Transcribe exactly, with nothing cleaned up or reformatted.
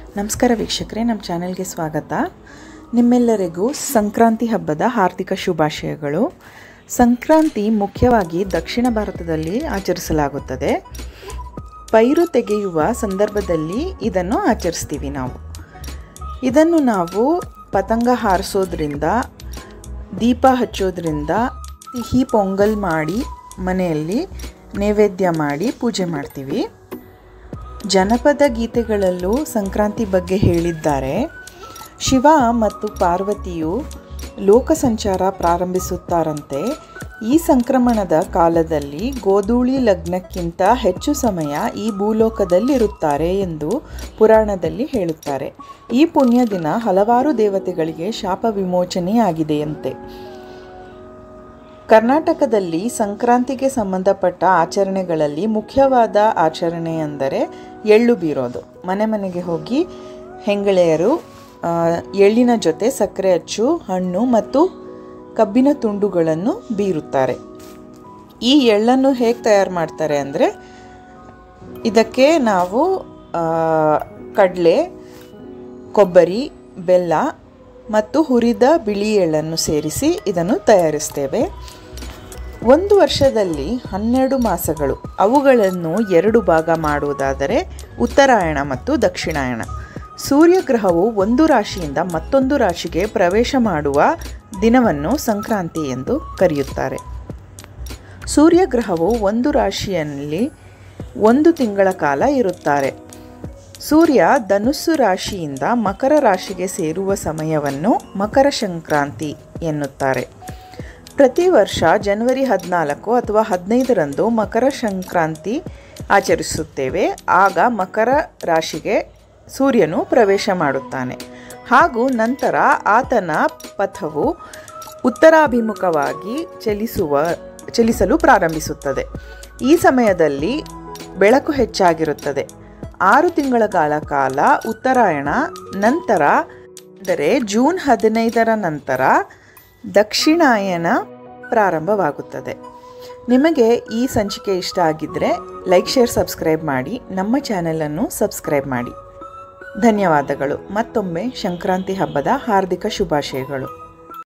ನಮಸ್ಕಾರ ವೀಕ್ಷಕರೇ, ನಮ್ಮ ಚಾನೆಲ್ಗೆ ಸ್ವಾಗತ. ನಿಮ್ಮೆಲ್ಲರಿಗೂ ಸಂಕ್ರಾಂತಿ ಹಬ್ಬದ ಹಾರ್ದಿಕ ಶುಭಾಶಯಗಳು. ಸಂಕ್ರಾಂತಿ ಮುಖ್ಯವಾಗಿ ದಕ್ಷಿಣ ಭಾರತದಲ್ಲಿ ಆಚರಿಸಲಾಗುತ್ತದೆ. ಪೈರು ತೆಗೆಯುವ ಸಂದರ್ಭದಲ್ಲಿ ಇದನ್ನು ಆಚರಿಸ್ತೀವಿ ನಾವು. ಇದನ್ನು ನಾವು ಪತಂಗ ಹಾರಿಸೋದ್ರಿಂದ, ದೀಪ ಹಚ್ಚೋದ್ರಿಂದ, ಸಿಹಿ ಪೊಂಗಲ್ ಮಾಡಿ ಮನೆಯಲ್ಲಿ ನೈವೇದ್ಯ ಮಾಡಿ ಪೂಜೆ ಮಾಡ್ತೀವಿ. ಜನಪದ ಗೀತೆಗಳಲ್ಲೂ ಸಂಕ್ರಾಂತಿ ಬಗ್ಗೆ ಹೇಳಿದ್ದಾರೆ. ಶಿವ ಮತ್ತು ಪಾರ್ವತಿಯು ಲೋಕ ಸಂಚಾರ ಪ್ರಾರಂಭಿಸುತ್ತಾರಂತೆ. ಈ ಸಂಕ್ರಮಣದ ಕಾಲದಲ್ಲಿ ಗೋಧೂಳಿ ಲಗ್ನಕ್ಕಿಂತ ಹೆಚ್ಚು ಸಮಯ ಈ ಭೂಲೋಕದಲ್ಲಿರುತ್ತಾರೆ ಎಂದು ಪುರಾಣದಲ್ಲಿ ಹೇಳುತ್ತಾರೆ. ಈ ಪುಣ್ಯ ದಿನ ಹಲವಾರು ದೇವತೆಗಳಿಗೆ ಶಾಪ ವಿಮೋಚನೆಯಾಗಿದೆಯಂತೆ. ಕರ್ನಾಟಕದಲ್ಲಿ ಸಂಕ್ರಾಂತಿಗೆ ಸಂಬಂಧಪಟ್ಟ ಆಚರಣೆಗಳಲ್ಲಿ ಮುಖ್ಯವಾದ ಆಚರಣೆ ಎಂದರೆ ಎಳ್ಳು ಬೀರೋದು. ಮನೆ ಮನೆಗೆ ಹೋಗಿ ಹೆಂಗಳೆಯರು ಎಳ್ಳಿನ ಜೊತೆ ಸಕ್ಕರೆ ಅಚ್ಚು, ಹಣ್ಣು ಮತ್ತು ಕಬ್ಬಿನ ತುಂಡುಗಳನ್ನು ಬೀರುತ್ತಾರೆ. ಈ ಎಳ್ಳನ್ನು ಹೇಗೆ ತಯಾರು ಮಾಡ್ತಾರೆ ಅಂದರೆ, ಇದಕ್ಕೆ ನಾವು ಕಡಲೆ, ಕೊಬ್ಬರಿ, ಬೆಲ್ಲ ಮತ್ತು ಹುರಿದ ಬಿಳಿ ಎಳ್ಳನ್ನು ಸೇರಿಸಿ ಇದನ್ನು ತಯಾರಿಸ್ತೇವೆ. ಒಂದು ವರ್ಷದಲ್ಲಿ ಹನ್ನೆರಡು ಮಾಸಗಳು, ಅವುಗಳನ್ನು ಎರಡು ಭಾಗ ಮಾಡುವುದಾದರೆ ಉತ್ತರಾಯಣ ಮತ್ತು ದಕ್ಷಿಣಾಯಣ. ಸೂರ್ಯಗ್ರಹವು ಒಂದು ರಾಶಿಯಿಂದ ಮತ್ತೊಂದು ರಾಶಿಗೆ ಪ್ರವೇಶ ಮಾಡುವ ದಿನವನ್ನು ಸಂಕ್ರಾಂತಿ ಎಂದು ಕರೆಯುತ್ತಾರೆ. ಸೂರ್ಯಗ್ರಹವು ಒಂದು ರಾಶಿಯಲ್ಲಿ ಒಂದು ತಿಂಗಳ ಕಾಲ ಇರುತ್ತಾರೆ. ಸೂರ್ಯ ಧನುಸ್ಸು ರಾಶಿಯಿಂದ ಮಕರ ರಾಶಿಗೆ ಸೇರುವ ಸಮಯವನ್ನು ಮಕರ ಸಂಕ್ರಾಂತಿ ಎನ್ನುತ್ತಾರೆ. ಪ್ರತಿ ವರ್ಷ ಜನವರಿ ಹದಿನಾಲ್ಕು ಅಥವಾ ಹದಿನೈದರಂದು ಮಕರ ಸಂಕ್ರಾಂತಿ ಆಚರಿಸುತ್ತೇವೆ. ಆಗ ಮಕರ ರಾಶಿಗೆ ಸೂರ್ಯನು ಪ್ರವೇಶ ಮಾಡುತ್ತಾನೆ ಹಾಗೂ ನಂತರ ಆತನ ಪಥವು ಉತ್ತರಾಭಿಮುಖವಾಗಿ ಚಲಿಸುವ ಚಲಿಸಲು ಪ್ರಾರಂಭಿಸುತ್ತದೆ. ಈ ಸಮಯದಲ್ಲಿ ಬೆಳಕು ಹೆಚ್ಚಾಗಿರುತ್ತದೆ. ಆರು ತಿಂಗಳ ಕಾಲ ಉತ್ತರಾಯಣ, ನಂತರ ಅಂದರೆ ಜೂನ್ ಹದಿನೈದರ ನಂತರ ದಕ್ಷಿಣಾಯನ ಪ್ರಾರಂಭವಾಗುತ್ತದೆ. ನಿಮಗೆ ಈ ಸಂಚಿಕೆ ಇಷ್ಟ ಆಗಿದ್ದರೆ ಲೈಕ್, ಶೇರ್, ಸಬ್ಸ್ಕ್ರೈಬ್ ಮಾಡಿ. ನಮ್ಮ ಚಾನೆಲನ್ನು ಸಬ್ಸ್ಕ್ರೈಬ್ ಮಾಡಿ. ಧನ್ಯವಾದಗಳು. ಮತ್ತೊಮ್ಮೆ ಸಂಕ್ರಾಂತಿ ಹಬ್ಬದ ಹಾರ್ದಿಕ ಶುಭಾಶಯಗಳು.